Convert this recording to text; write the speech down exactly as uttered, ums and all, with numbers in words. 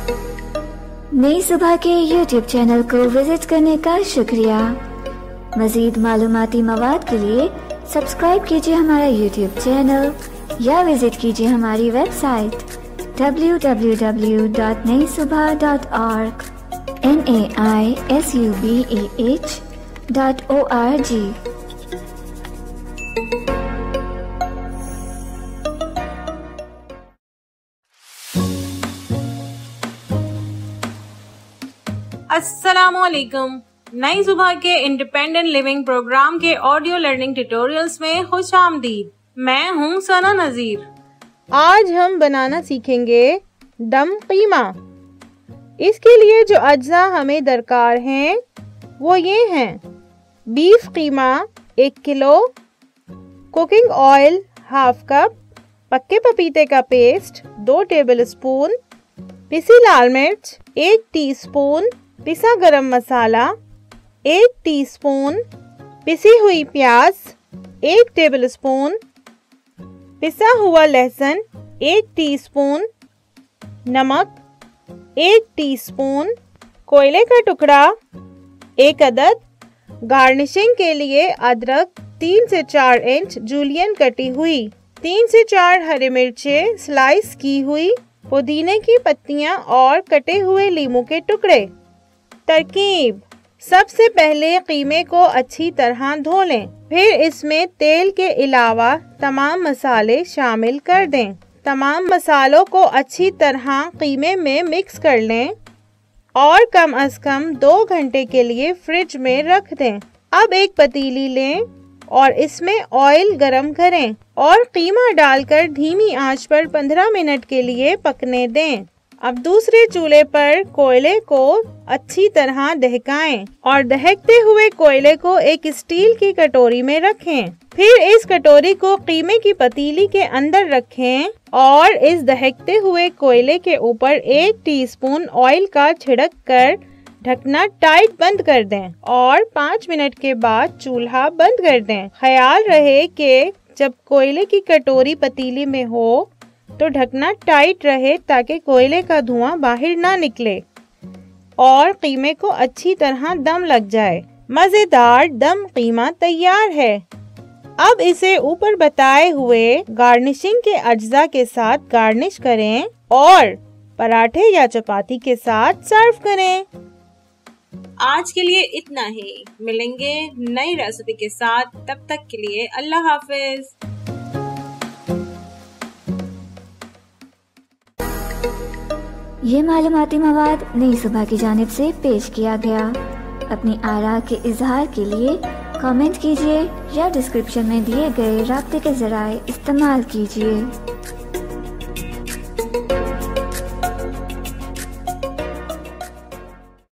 नई सुबह के YouTube channel को विजिट करने का शुक्रिया। मजीद मालूमाती मवाद के लिए सब्सक्राइब कीजिए हमारा यूट्यूब चैनल या विजिट कीजिए हमारी website W W W dot Nai Subah dot org N A I S U B A H dot O R G. अस्सलामुअलैकुम। नई सुबह के इंडिपेंडेंट लिविंग प्रोग्राम के ऑडियो लर्निंग ट्यूटोरियल्स में खुश आमदीद। मैं हूँ सना नजीर। आज हम बनाना सीखेंगे दम कीमा। इसके लिए जो अज्जा हमें दरकार हैं वो ये हैं: बीफ कीमा एक किलो, कुकिंग ऑयल हाफ कप, पक्के पपीते का पेस्ट दो टेबल स्पून, पिसी लाल मिर्च एक टीस्पून, पिसा गरम मसाला एक टीस्पून, पिसी हुई प्याज एक टेबलस्पून, पिसा हुआ लहसुन एक टीस्पून, नमक एक टीस्पून, कोयले का टुकड़ा एक अदद, गार्निशिंग के लिए अदरक तीन से चार इंच जूलियन कटी हुई, तीन से चार हरी मिर्चें स्लाइस की हुई, पुदीने की पत्तियां और कटे हुए लीमू के टुकड़े। तरकीब: सबसे पहले कीमे को अच्छी तरह धो लें, फिर इसमें तेल के अलावा तमाम मसाले शामिल कर दें। तमाम मसालों को अच्छी तरह कीमे में मिक्स कर लें और कम अज कम दो घंटे के लिए फ्रिज में रख दें। अब एक पतीली लें और इसमें ऑयल गरम करें और कीमा डालकर धीमी आंच पर पंद्रह मिनट के लिए पकने दें। अब दूसरे चूल्हे पर कोयले को अच्छी तरह दहकाएं और दहकते हुए कोयले को एक स्टील की कटोरी में रखें। फिर इस कटोरी को कीमे की पतीली के अंदर रखें और इस दहकते हुए कोयले के ऊपर एक टीस्पून ऑयल का छिड़क कर ढकना टाइट बंद कर दें और पाँच मिनट के बाद चूल्हा बंद कर दें। ख्याल रहे कि जब कोयले की कटोरी पतीली में हो तो ढकना टाइट रहे ताकि कोयले का धुआं बाहर ना निकले और कीमे को अच्छी तरह दम लग जाए। मजेदार दम कीमा तैयार है। अब इसे ऊपर बताए हुए गार्निशिंग के अज्जा के साथ गार्निश करें और पराठे या चपाती के साथ सर्व करें। आज के लिए इतना ही। मिलेंगे नई रेसिपी के साथ, तब तक के लिए अल्लाह हाफिज। ये मालूमाती मवाद नई सुबह की जानिब से पेश किया गया। अपनी आरा के इजहार के लिए कमेंट कीजिए या डिस्क्रिप्शन में दिए गए राब्ते के जराए इस्तेमाल कीजिए।